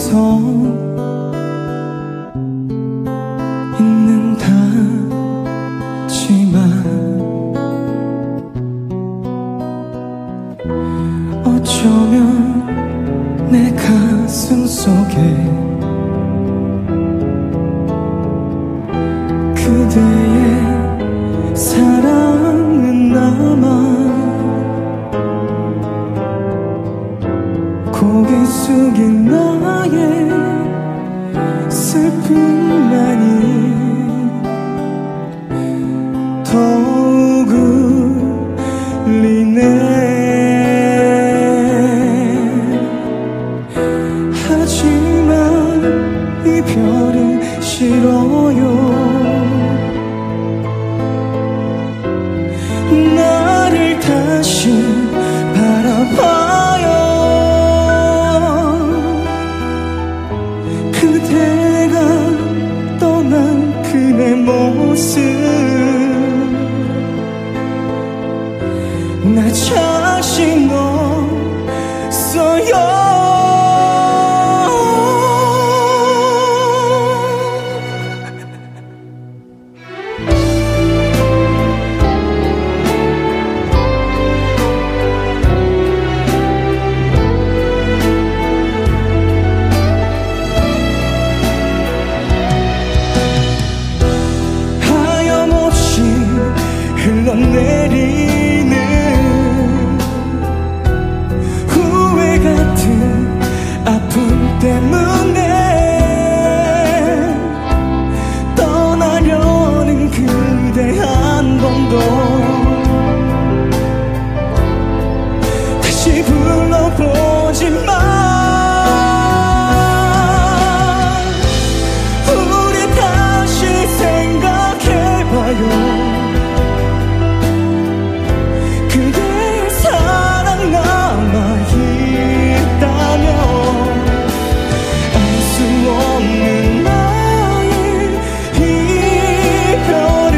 서 있는다지만 어쩌면 내 가슴 속에 그대의 사랑은 남아 고개 숙인 나의 슬픔만이 더욱 울리네. 하지만 이별은 싫어요. 나를 다시 바라봐요. 그대가 떠난 그대 모습 나 자신 없어요. 하염없이 흘러내리는 후회 같은 아픔 때문에 떠나려는 그대 한 번도 다시 불러보지 마. 우리 다시 생각해봐요. 그대의 사랑 남아있다면 알 수 없는 나의 이별을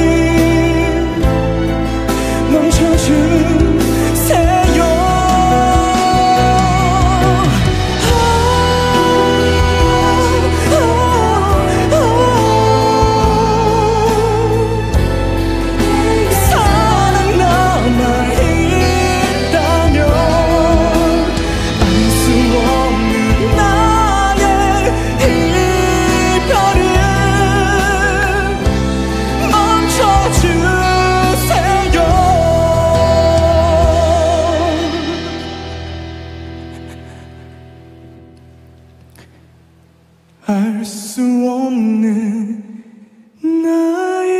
멈춰주세요. 사랑 남아있다면 알 수 없는 나의 이별을 멈춰주세요. 알 수 없는 나의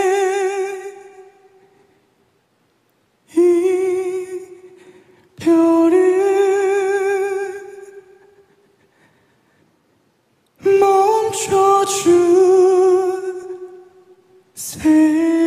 이별을 멈춰주세요.